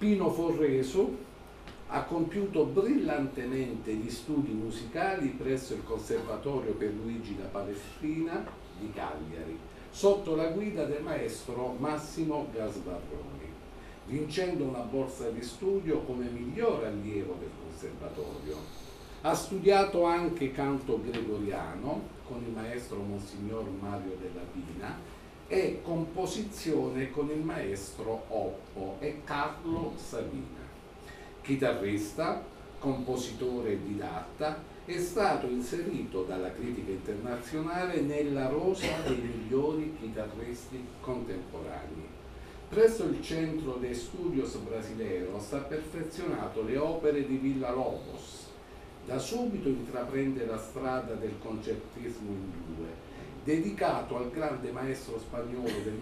Pino Forresu ha compiuto brillantemente gli studi musicali presso il Conservatorio Pierluigi da Palestrina di Cagliari, sotto la guida del maestro Massimo Gasbarroni, vincendo una borsa di studio come miglior allievo del Conservatorio. Ha studiato anche canto gregoriano con il maestro Monsignor Mario Della Pina e composizione con il maestro Oppo e Carlo Sabina. Chitarrista, compositore e didatta, è stato inserito dalla critica internazionale nella rosa dei migliori chitarristi contemporanei. Presso il Centro de Estudios Brasileiros ha perfezionato le opere di Villa-Lobos. Da subito intraprende la strada del concertismo in due, dedicato al grande maestro spagnolo del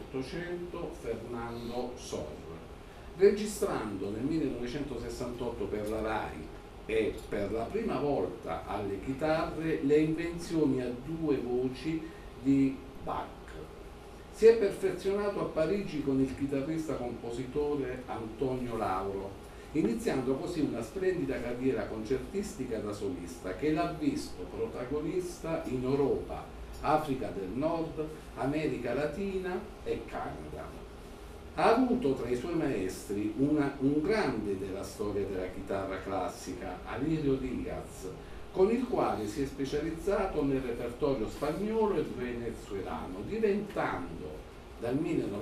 1800 Fernando Sor, registrando nel 1968 per la RAI e per la prima volta alle chitarre le invenzioni a due voci di Bach. Si è perfezionato a Parigi con il chitarrista compositore Antonio Lauro, iniziando così una splendida carriera concertistica da solista che l'ha visto protagonista in Europa, Africa del Nord, America Latina e Canada. Ha avuto tra i suoi maestri un grande della storia della chitarra classica, Alirio Diaz, con il quale si è specializzato nel repertorio spagnolo e venezuelano, diventando dal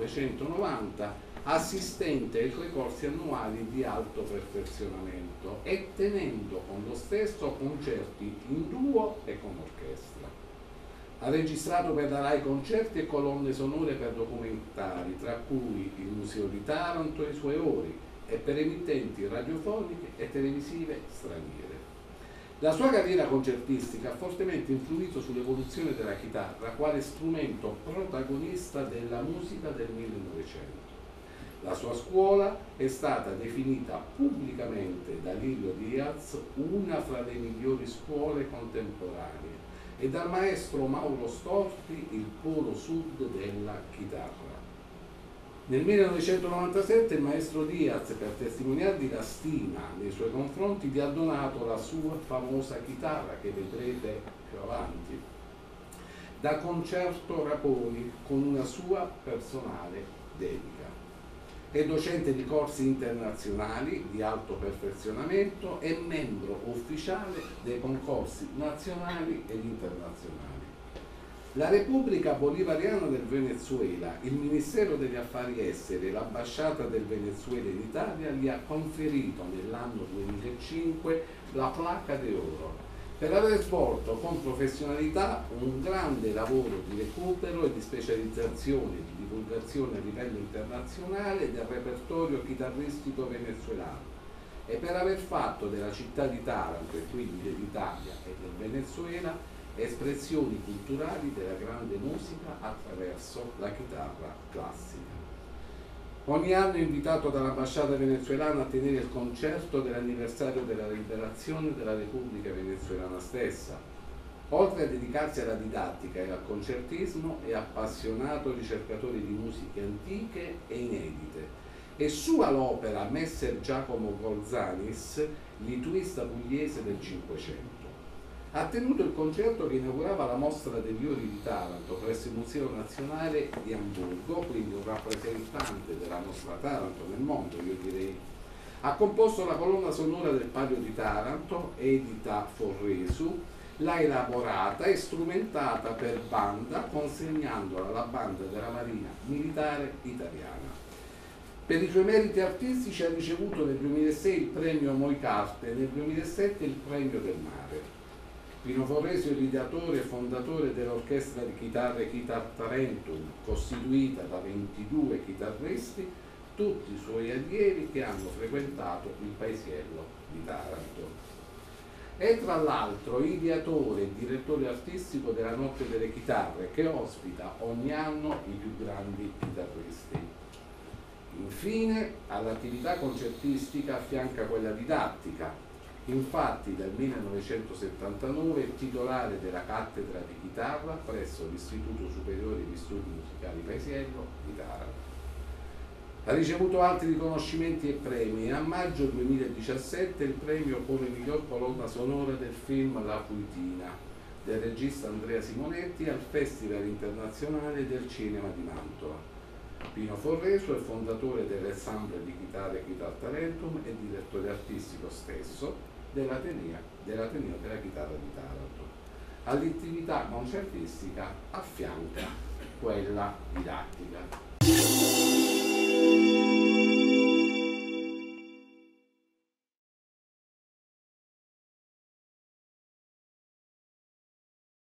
1990 assistente ai suoi corsi annuali di alto perfezionamento e tenendo con lo stesso concerti in duo e con orchestra. Ha registrato per la RAI concerti e colonne sonore per documentari, tra cui il Museo di Taranto e i suoi ori, e per emittenti radiofoniche e televisive straniere. La sua carriera concertistica ha fortemente influito sull'evoluzione della chitarra quale strumento protagonista della musica del 1900. La sua scuola è stata definita pubblicamente da Lirio Diaz una fra le migliori scuole contemporanee e dal maestro Mauro Storti il polo sud della chitarra. Nel 1997 il maestro Diaz, per testimoniargli la stima nei suoi confronti, gli ha donato la sua famosa chitarra che vedrete più avanti, da Concerto Raponi, con una sua personale dedica. È docente di corsi internazionali di alto perfezionamento e membro ufficiale dei concorsi nazionali ed internazionali. La Repubblica Bolivariana del Venezuela, il Ministero degli Affari Esteri e l'Ambasciata del Venezuela in Italia gli ha conferito nell'anno 2005 la Placa d'Oro per aver svolto con professionalità un grande lavoro di recupero e di specializzazione e di divulgazione a livello internazionale del repertorio chitarristico venezuelano e per aver fatto della città di Taranto e quindi dell'Italia e del Venezuela espressioni culturali della grande musica attraverso la chitarra classica. Ogni anno è invitato dall'ambasciata venezuelana a tenere il concerto dell'anniversario della liberazione della Repubblica Venezuelana stessa. Oltre a dedicarsi alla didattica e al concertismo, è appassionato ricercatore di musiche antiche e inedite. È sua l'opera Messer Giacomo Golzanis, lituista pugliese del Cinquecento. Ha tenuto il concerto che inaugurava la mostra degli ori di Taranto presso il Museo Nazionale di Amburgo, quindi un rappresentante della nostra Taranto nel mondo, io direi. Ha composto la colonna sonora del Palio di Taranto, edita Forresu, l'ha elaborata e strumentata per banda, consegnandola alla banda della Marina Militare Italiana. Per i suoi meriti artistici ha ricevuto nel 2006 il premio Moicarte e nel 2007 il premio del Mare. Pino Forresu è l'ideatore e fondatore dell'orchestra di chitarre Chitar Tarentum, costituita da 22 chitarristi, tutti i suoi allievi che hanno frequentato il paesiello di Taranto. È tra l'altro ideatore e direttore artistico della Notte delle Chitarre, che ospita ogni anno i più grandi chitarristi. Infine, all'attività concertistica affianca quella didattica. Infatti dal 1979 è titolare della cattedra di chitarra presso l'Istituto Superiore di Studi Musicali Paesiello di Taranto. Ha ricevuto altri riconoscimenti e premi e a maggio 2017 il premio come miglior colonna sonora del film La Fuitina del regista Andrea Simonetti al Festival Internazionale del Cinema di Mantova. Pino Forreso è fondatore dell'Ensemble di Chitarre Chitar Talentum e direttore artistico stesso dell'Ateneo della Chitarra di Taranto. All'attività concertistica affianca quella didattica.